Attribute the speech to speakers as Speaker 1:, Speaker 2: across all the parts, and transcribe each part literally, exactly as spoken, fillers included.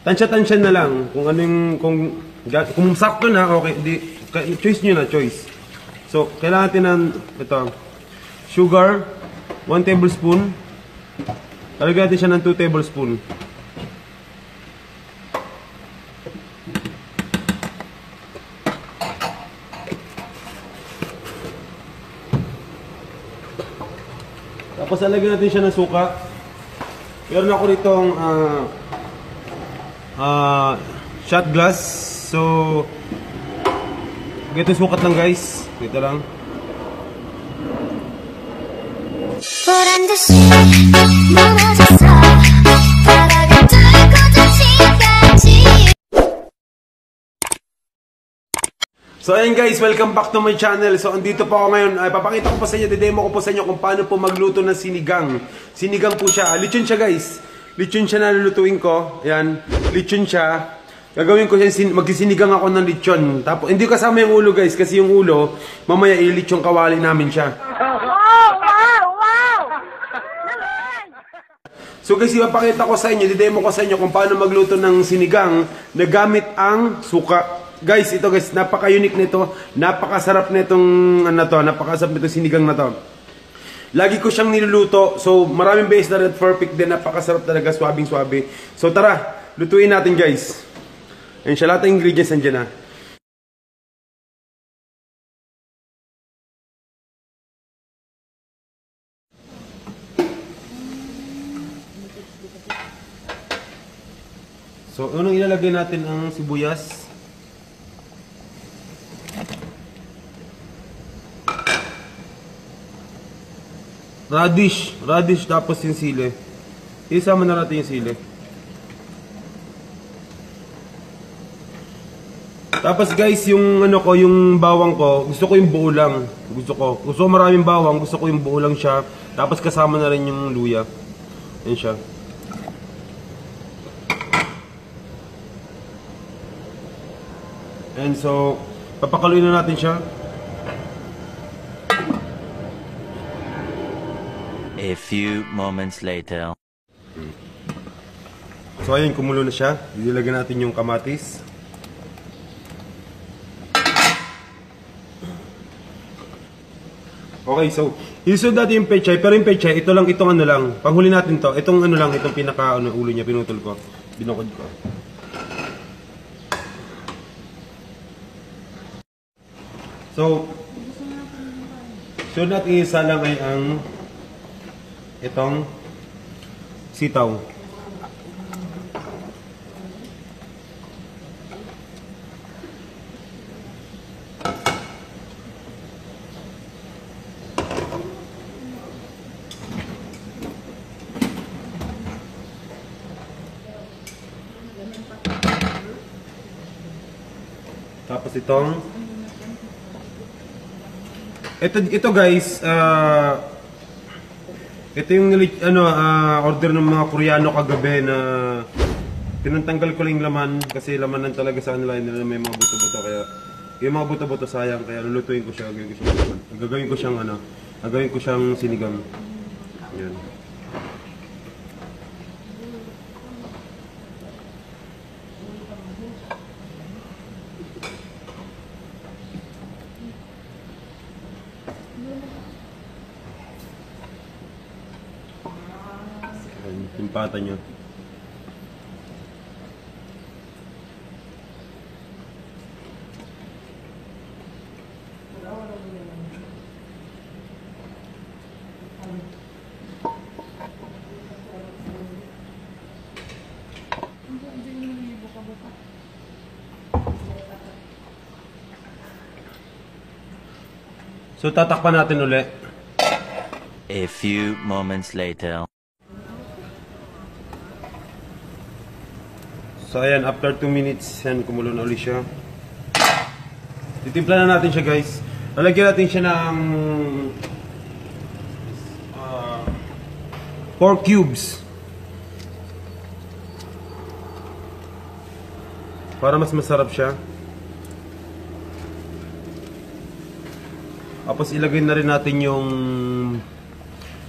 Speaker 1: tansya-tansya na lang. Kung anong, kung, kung sakto na, okay. Di, choice nyo na, choice. So, kailangan natin ng, ito, sugar, one tablespoon. Talagyan natin siya ng two tablespoon. Tapos alagyan natin siya ng suka. Meron ako ritong uh, uh, shot glass. So, ganito sukat lang guys. Dito lang. So ayun guys, welcome back to my channel. So andito po ako ngayon, ay papakita ko po sa inyo, didemo ko po sa inyo kung paano po magluto ng sinigang. Sinigang po siya, lechon siya guys. Lechon siya na lulutuin ko. Ayan, lechon siya. Gagawin ko siya, magsisinigang ako ng lechon. Tapos hindi kasama yung ulo guys, kasi yung ulo, mamaya ilechon kawali namin siya. Wow, wow, wow! So guys, ipapakita ko sa inyo, didemo ko sa inyo kung paano magluto ng sinigang na gamit ang suka. Guys, ito guys, napaka-unique nito. Napakasarap nitong ano to, napakasarap nitong sinigang na to. Lagi ko siyang niluluto. So, maraming beses na red perfect din. Napakasarap talaga, swabing-swabe. So, tara, lutuin natin guys. Ayun siya, lahat ng ingredients nandiyan na. So, unang ilalagay natin ang sibuyas. Radish, radish tapos yung sili. Isama na natin yung sili. Tapos guys, yung ano ko, yung bawang ko, gusto ko yung buo lang. Gusto ko. Gusto ko maraming bawang, gusto ko yung buo lang siya. Tapos kasama na rin yung luya. Yan siya. And so, papakaluin na natin siya.
Speaker 2: A few moments later.
Speaker 1: So ayun, kumulo na siya. Ilagyan natin yung kamatis. Okay, so isunod natin yung pechay. Pero yung pechay, ito lang, itong ano lang. Panghuli natin to. Itong ano lang, itong pinaka ano, ulo niya, pinutol ko. Binukod ko. So, sunod natin isa lang ay ang itong sitaw. Tapos itong ito, ito guys, ah uh, ito yung ano, uh, order ng mga Koreano kagabi na tinatanggal ko lang yung laman kasi laman lang talaga sa kanila, hindi na may mga buto-buto, kaya yung mga buto-buto sayang, kaya lulutuin ko siya, gagawin ko siyang, gagawin ko siyang ano, gagawin ko siyang sinigang. Yan. Yung pata nyo. So tatakpan natin ulit.
Speaker 2: A few moments later.
Speaker 1: So ayan, after two minutes, yan, kumulo na ulit siya. Titimpla na natin siya guys. Lalagyan natin siya ng uh, four cubes. Para mas masarap siya. Tapos ilagay na rin natin yung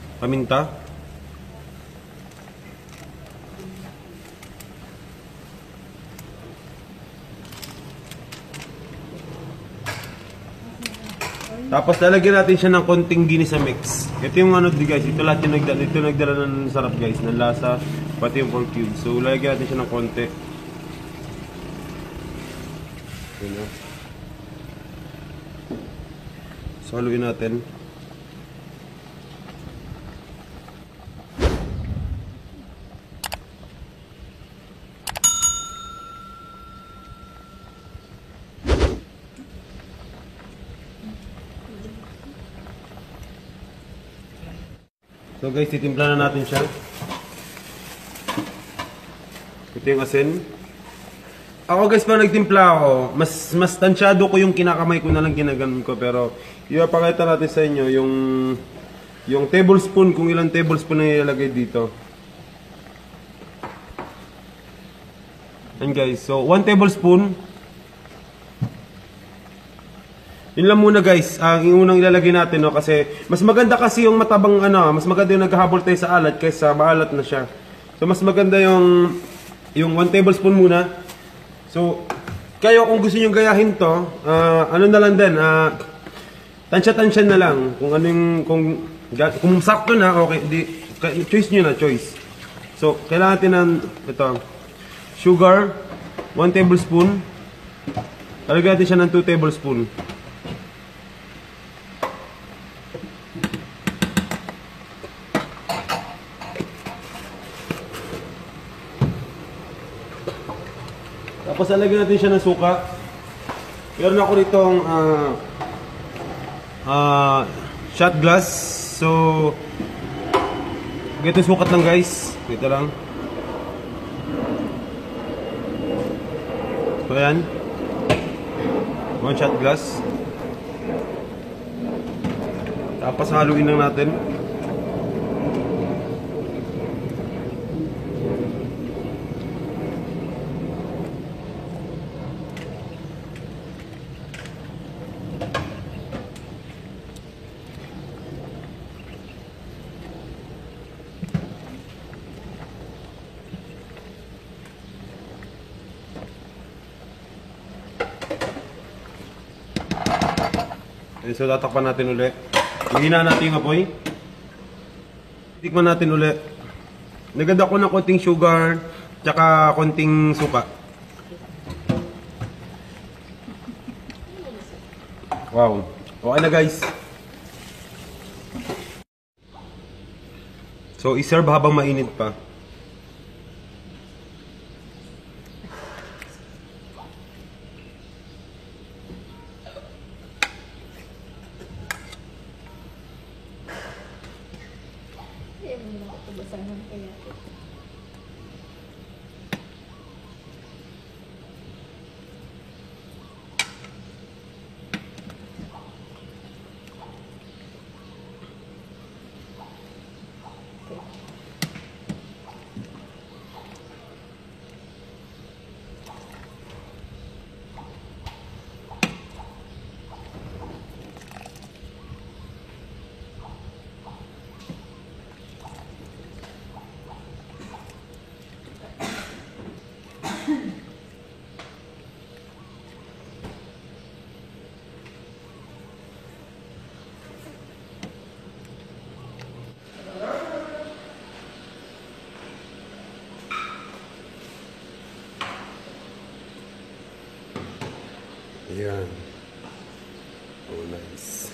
Speaker 1: paminta. Tapos lalagyan natin siya ng konting ginisa mix. Ito yung ano di guys, ito lahat yung nagdala, ito nagdala ng sarap guys, ng lasa, pati yung pork cube. So lalagyan natin siya ng konti. Ayan. So haluin natin. So guys, titimpla na natin siya. Ito yung asin. Ako guys, pag nagtimpla ako, mas mas tansyado ko yung kinakamay ko na lang ginaganon ko. Pero ipapakita natin sa inyo yung yung tablespoon, kung ilang tablespoon na ilalagay dito. And guys, so one tablespoon. Yun lang muna guys, ang uh, unang ilalagay natin, no, kasi mas maganda kasi yung matabang ano, mas maganda yung naghahabol tayo sa alat kaysa maalat na siya. So mas maganda yung yung one tablespoon muna. So kayo kung gusto niyo gayahin to, uh, ano na lang din, uh, tansya-tansya na lang kung ano yung kung kung sakto na, okay, di choice niyo na, choice. So kailangan natin ng ito, sugar, one tablespoon. Lalagyan natin siya ng two tablespoon. Tapos lalagyan natin siya ng suka. Meron ako ritong uh, uh, shot glass. So ganito sukat lang guys. Dito lang. So ayan. One shot glass. Tapos haluin lang natin. So tatakpan natin ulit. Hihina natin yung apoy. Tikman natin ulit. Naganda ko ng konting sugar tsaka konting suka. Wow. Okay na guys. So i-serve habang mainit pa. Ayan. Oh, nice.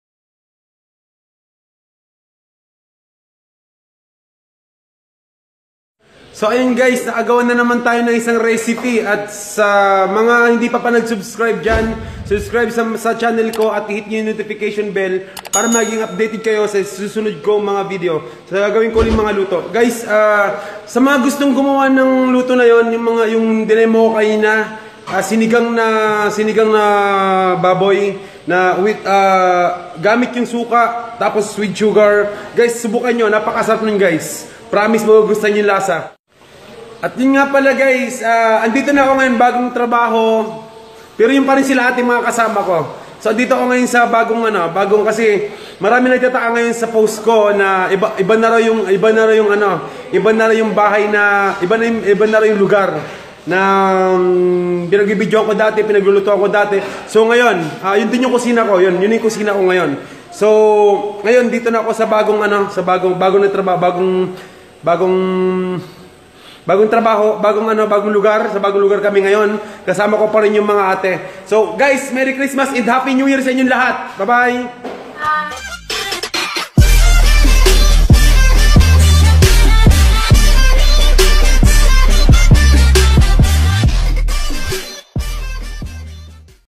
Speaker 1: So ayun guys, nakagawa na naman tayo ng isang recipe. At sa mga hindi pa pa nag-subscribe dyan, subscribe sa, sa channel ko at hit nyo yung notification bell para maging updated kayo sa susunod kong mga video. So gagawin ko ulit mga luto. Guys, uh, sa mga gustong gumawa ng luto na yon, yung mga yung dinemo ko kanina, uh, sinigang na sinigang na baboy na with uh, gamit yung suka tapos with sugar. Guys, subukan nyo, napakasarap nun guys. Promise mo gusto nyo yung lasa. At yun nga pala guys, uh, andito na ako ngayon, bagong trabaho. Pero yun pa rin sila ating mga kasama ko. So andito ako ngayon sa bagong ano, bagong kasi marami nagtataka ngayon sa post ko na iba, iba na raw yung iba na raw yung ano, iba na raw yung bahay na iba na yung, iba na raw yung lugar. na um, pinagbibidyoan ko dati, pinaglulutuan ko dati. So ngayon, uh, yun din yung kusina ko, yun, yun yung kusina ko ngayon. So, ngayon dito na ako sa bagong ano, sa bagong bagong na trabaho, bagong bagong bagong trabaho, bagong ano, bagong lugar, sa bagong lugar kami ngayon. Kasama ko pa rin yung mga ate. So, guys, Merry Christmas and Happy New Year sa inyong lahat. Bye-bye.